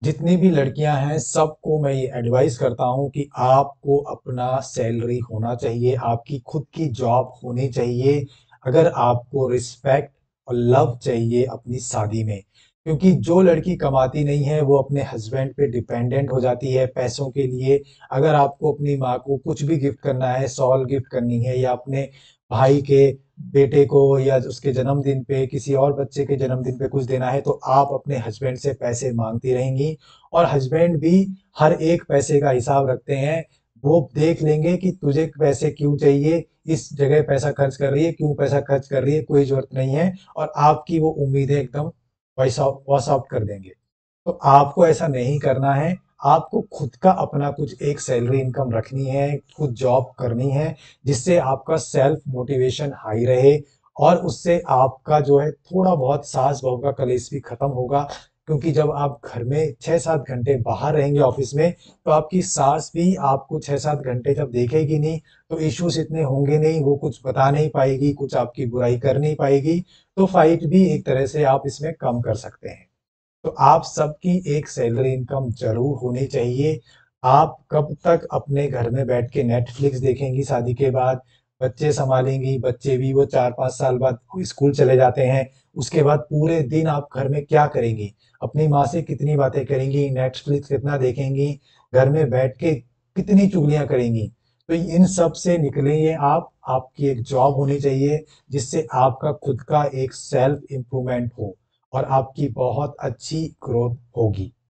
जितनी भी लड़कियां हैं सबको मैं ये एडवाइस करता हूँ कि आपको अपना सैलरी होना चाहिए, आपकी खुद की जॉब होनी चाहिए अगर आपको रिस्पेक्ट और लव चाहिए अपनी शादी में। क्योंकि जो लड़की कमाती नहीं है वो अपने हस्बैंड पे डिपेंडेंट हो जाती है पैसों के लिए। अगर आपको अपनी माँ को कुछ भी गिफ्ट करना है, शॉल गिफ्ट करनी है, या अपने भाई के बेटे को या उसके जन्मदिन पे, किसी और बच्चे के जन्मदिन पे कुछ देना है, तो आप अपने हस्बैंड से पैसे मांगती रहेंगी। और हस्बैंड भी हर एक पैसे का हिसाब रखते हैं। वो देख लेंगे कि तुझे पैसे क्यों चाहिए, इस जगह पैसा खर्च कर रही है, क्यों पैसा खर्च कर रही है, कोई जरूरत नहीं है। और आपकी वो उम्मीदें एकदम वॉश आउट कर देंगे। तो आपको ऐसा नहीं करना है। आपको खुद का अपना कुछ एक सैलरी इनकम रखनी है, खुद जॉब करनी है, जिससे आपका सेल्फ मोटिवेशन हाई रहे। और उससे आपका जो है थोड़ा बहुत सास बहू का कलेश भी खत्म होगा। क्योंकि जब आप घर में 6-7 घंटे बाहर रहेंगे ऑफिस में, तो आपकी सास भी आपको 6-7 घंटे जब देखेगी नहीं, तो इश्यूज इतने होंगे नहीं, वो कुछ बता नहीं पाएगी, कुछ आपकी बुराई कर नहीं पाएगी। तो फाइट भी एक तरह से आप इसमें कम कर सकते हैं। तो आप सबकी एक सैलरी इनकम जरूर होनी चाहिए। आप कब तक अपने घर में बैठ के नेटफ्लिक्स देखेंगी शादी के बाद? बच्चे संभालेंगी, बच्चे भी वो 4-5 साल बाद स्कूल चले जाते हैं। उसके बाद पूरे दिन आप घर में क्या करेंगी? अपनी माँ से कितनी बातें करेंगी, नेटफ्लिक्स कितना देखेंगी, घर में बैठ के कितनी चुगलियां करेंगी? तो इन सब से निकलेंगे आप। आपकी एक जॉब होनी चाहिए जिससे आपका खुद का एक सेल्फ इम्प्रूवमेंट हो और आपकी बहुत अच्छी ग्रोथ होगी।